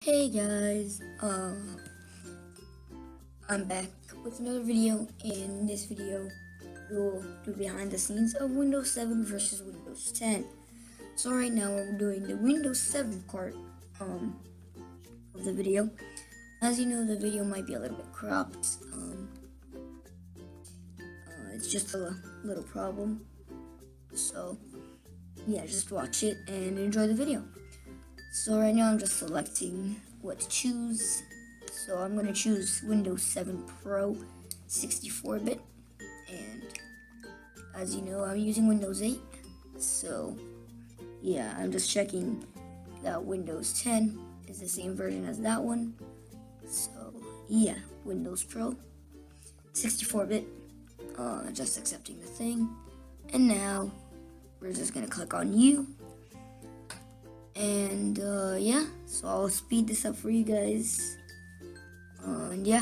Hey guys, I'm back with another video. In this video, we'll do behind the scenes of Windows 7 versus Windows 10. So right now we're doing the Windows 7 part of the video. As you know, the video might be a little bit cropped. It's just a little problem. So yeah, just watch it and enjoy the video. So right now I'm just selecting what to choose. So I'm going to choose Windows 7 Pro 64-bit, and as you know, I'm using Windows 8. So yeah, I'm just checking that Windows 10 is the same version as that one. So yeah, Windows Pro 64-bit, just accepting the thing. And now we're just going to click on you. And yeah, so I'll speed this up for you guys. And yeah.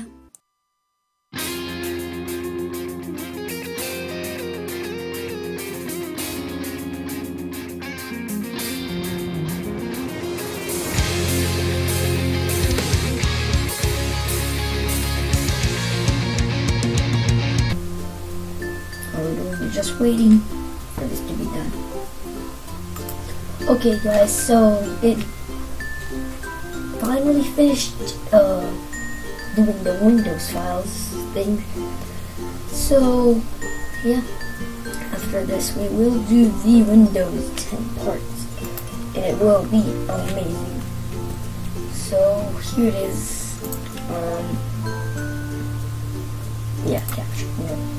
We're just waiting for this to be done. Okay guys, so it finally finished doing the Windows files thing. So yeah, after this we will do the Windows 10 parts, and it will be amazing. So here it is. Yeah, capture.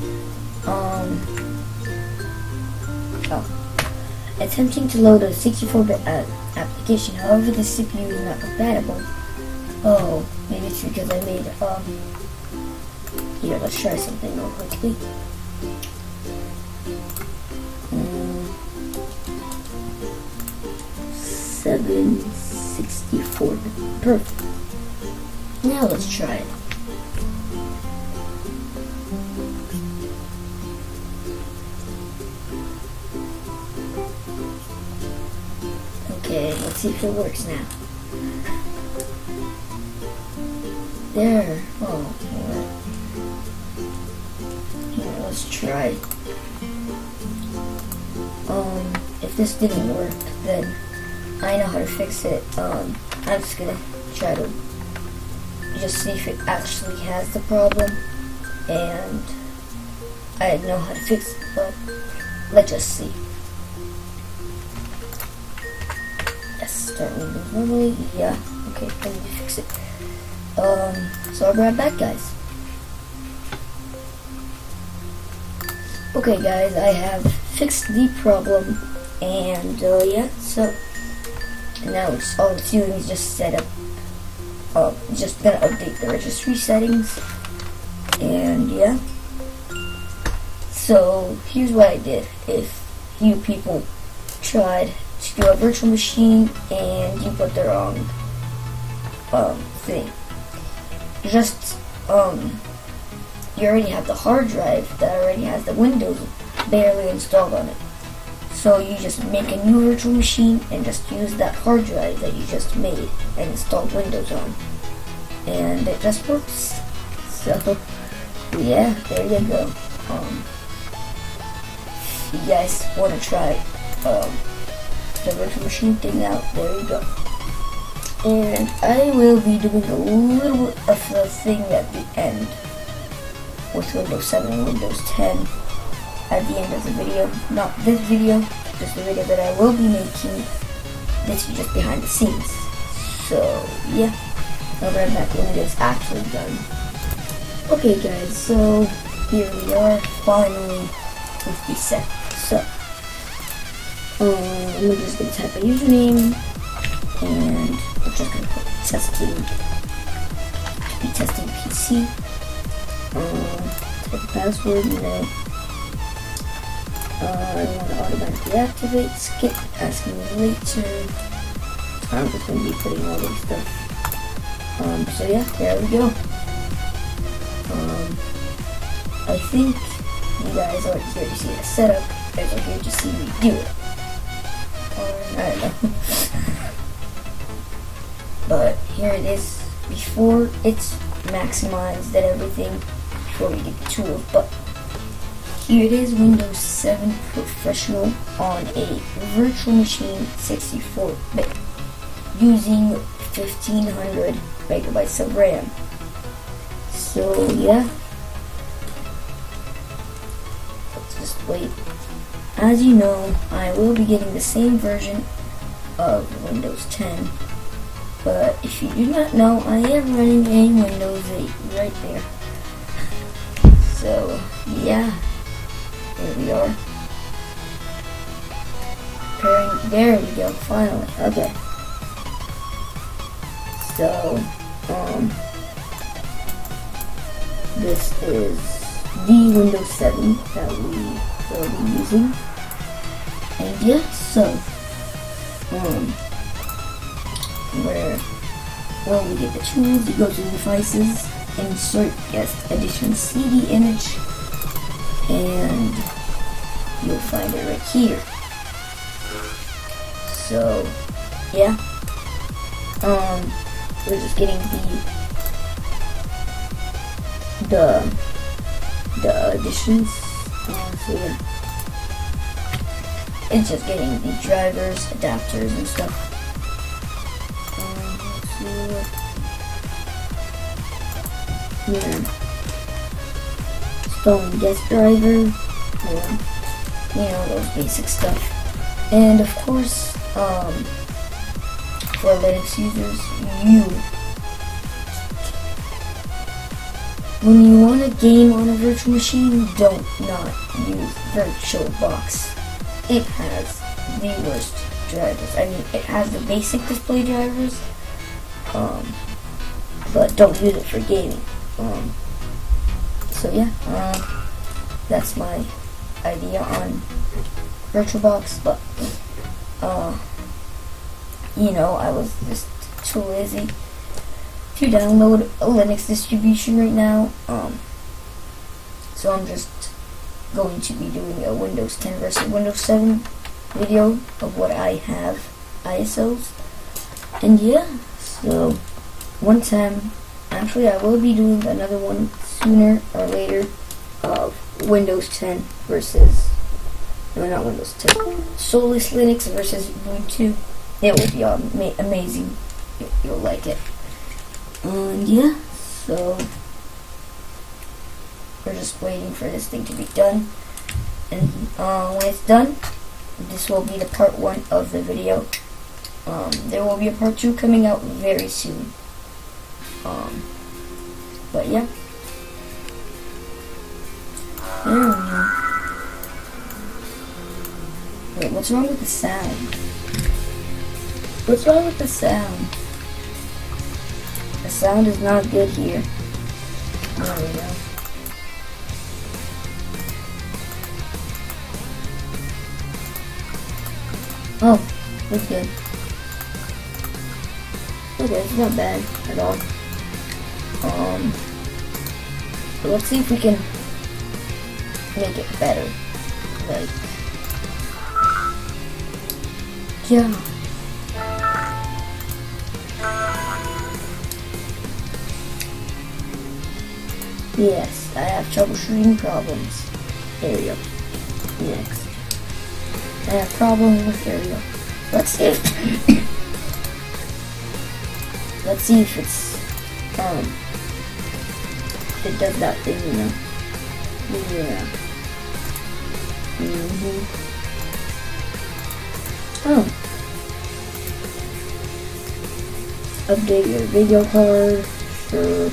Attempting to load a 64-bit application, however the CPU is not compatible. Oh, maybe it's because I made, here, let's try something real quickly. 764-bit, perfect. Now let's try it. Okay, let's see if it works now. There. Oh, what? Here, let's try. If this didn't work, then I know how to fix it. I'm just gonna try to just see if it actually has the problem, and I know how to fix it, but let's just see. Start Windows normally, yeah, okay, I need to fix it. So I'll be right back, guys. Okay guys, I have fixed the problem, and yeah, so now all it's doing is just set up, just gonna update the registry settings, and yeah. So here's what I did. If you people tried to do a virtual machine and you put the wrong thing, just you already have the hard drive that already has the Windows barely installed on it, so you just make a new virtual machine and just use that hard drive that you just made and installed Windows on, and it just works. So yeah, there you go. If you guys want to try the virtual machine thing out, there you go. And I will be doing a little bit of the thing at the end with Windows 7 and Windows 10 at the end of the video. Not this video, just the video that I will be making. This is just behind the scenes. So yeah, I'll be right back when it is actually done. Okay guys, so here we are finally with the set. So we're just going to type a username, and we're just going to put testing PC, type a password, and then I want to automatically activate, skip, asking me later. I'm just going to be putting all this stuff. So yeah, there we go. I think you guys aren't here to see the setup, you guys are here to see me do it. I don't know. but here it is before it's maximized and everything, before we get the tools. But here it is, Windows 7 Professional on a virtual machine 64-bit using 1500 megabytes of RAM. So yeah, let's just wait. As you know, I will be getting the same version of Windows 10, but if you do not know, I am running a Windows 8 right there. So yeah, here we are. Pairing, there we go, finally, okay. So, this is the Windows 7 that we will be using. And yeah, so, where we get the tools, you go to devices, insert guest edition CD image, and you'll find it right here. So, yeah, we're just getting the additions, so yeah, it's just getting the drivers, adapters, and stuff. Yeah, installing guest driver, those basic stuff, and of course, for Linux users, when you want to game on a virtual machine, don't not use VirtualBox. It has the worst drivers. I mean, it has the basic display drivers, but don't use it for gaming. So yeah, that's my idea on VirtualBox, but I was just too lazy to download a Linux distribution right now, so I'm just going to be doing a Windows 10 versus Windows 7 video of what I have ISOs. And yeah, so one time, actually I will be doing another one sooner or later of Windows 10 versus, no, not Windows 10, Solus Linux versus Ubuntu. It will be amazing. You'll like it. And yeah, so we're just waiting for this thing to be done, and when it's done, this will be the part 1 of the video. There will be a part 2 coming out very soon. But yeah, there we go. Wait, what's wrong with the sound? What's wrong with the sound? The sound is not good here. There we go. Oh, that's good. Okay, it's not bad at all. But let's see if we can make it better. Like, yeah. Yes, I have troubleshooting problems. There we go. Next. I have problems with area. Let's see if let's see if it's it does that thing, Yeah. Oh. Update your video card. Sure.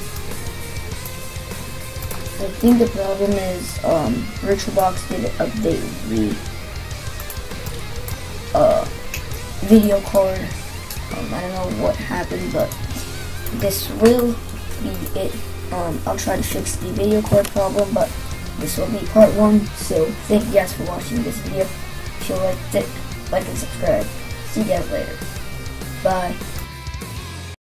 I think the problem is VirtualBox didn't update the video card. I don't know what happened, but this will be it. I'll try to fix the video card problem, but this will be part 1. So thank you guys for watching this video. If you liked it, like and subscribe. See you guys later. Bye.